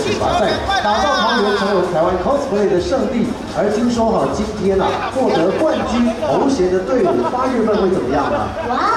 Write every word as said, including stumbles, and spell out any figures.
选拔赛，打造桃园成为台湾 cosplay 的圣地。而听说哈，今天啊获得冠军头衔的队伍，八月份会怎么样呢？ 哇！